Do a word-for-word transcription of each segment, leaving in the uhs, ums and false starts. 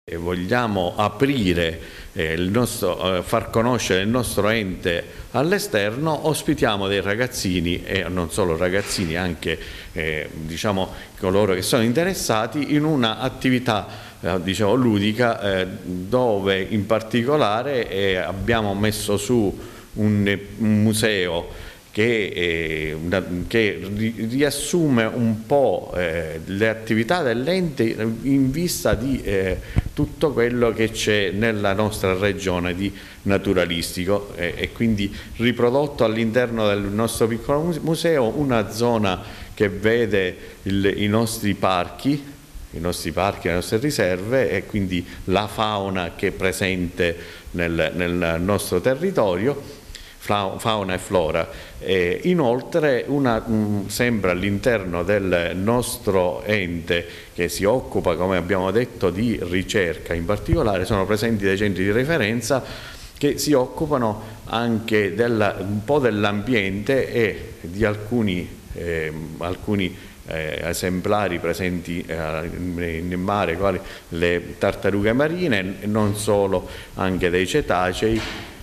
E vogliamo aprire, eh, il nostro, eh, far conoscere il nostro ente all'esterno, ospitiamo dei ragazzini e non solo ragazzini, anche eh, diciamo, coloro che sono interessati in un'attività eh, diciamo, ludica eh, dove in particolare eh, abbiamo messo su un, un museo Che, eh, una, che riassume un po' eh, le attività dell'ente in vista di eh, tutto quello che c'è nella nostra regione di naturalistico eh, e quindi riprodotto all'interno del nostro piccolo museo una zona che vede il, i nostri parchi, i nostri parchi, le nostre riserve e quindi la fauna che è presente nel, nel nostro territorio, fauna e flora. E inoltre una, mh, sempre all'interno del nostro ente che si occupa, come abbiamo detto, di ricerca, in particolare sono presenti dei centri di referenza che si occupano anche della, un po' dell'ambiente e di alcuni, eh, alcuni eh, esemplari presenti eh, in mare, quali le tartarughe marine, non solo, anche dei cetacei.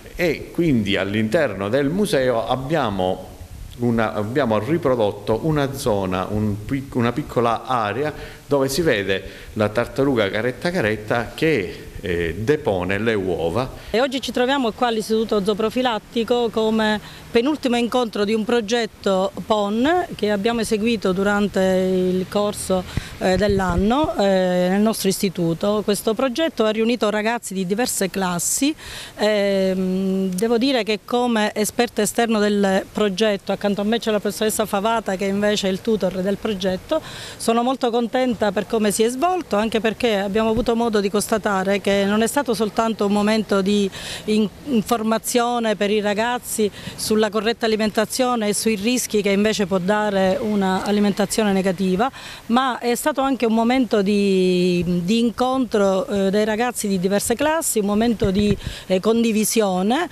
E quindi all'interno del museo abbiamo, una, abbiamo riprodotto una zona, un, una piccola area dove si vede la tartaruga caretta caretta che eh, depone le uova. E oggi ci troviamo qua all'Istituto Zooprofilattico come penultimo incontro di un progetto P O N che abbiamo eseguito durante il corso eh, dell'anno eh, nel nostro istituto. Questo progetto ha riunito ragazzi di diverse classi. Eh, devo dire che come esperto esterno del progetto, accanto a me c'è la professoressa Favata che invece è il tutor del progetto, sono molto contenta per come si è svolto, anche perché abbiamo avuto modo di constatare che non è stato soltanto un momento di informazione per i ragazzi sulla corretta alimentazione e sui rischi che invece può dare un'alimentazione negativa, ma è stato anche un momento di, di incontro eh, dei ragazzi di diverse classi, un momento di eh, condivisione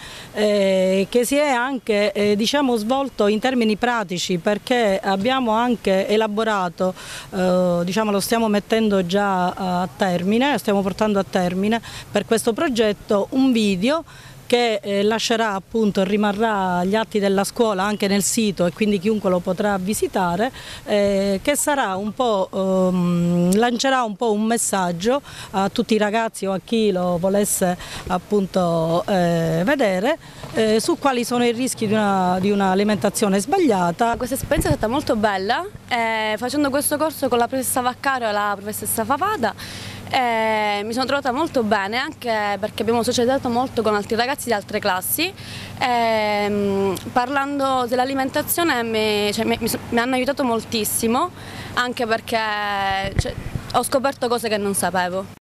eh, che si è anche eh, diciamo, svolto in termini pratici, perché abbiamo anche elaborato, eh, diciamo, lo stiamo mettendo già a termine, stiamo portando a termine per questo progetto un video che eh, lascerà appunto, rimarrà agli atti della scuola anche nel sito e quindi chiunque lo potrà visitare, eh, che sarà un po', ehm, lancerà un po' un messaggio a tutti i ragazzi o a chi lo volesse appunto eh, vedere eh, su quali sono i rischi di un'alimentazione sbagliata. Questa esperienza è stata molto bella, eh, facendo questo corso con la professoressa Vaccaro e la professoressa Favata. Eh, mi sono trovata molto bene, anche perché abbiamo socializzato molto con altri ragazzi di altre classi. Eh, parlando dell'alimentazione mi, cioè, mi, mi hanno aiutato moltissimo, anche perché cioè, ho scoperto cose che non sapevo.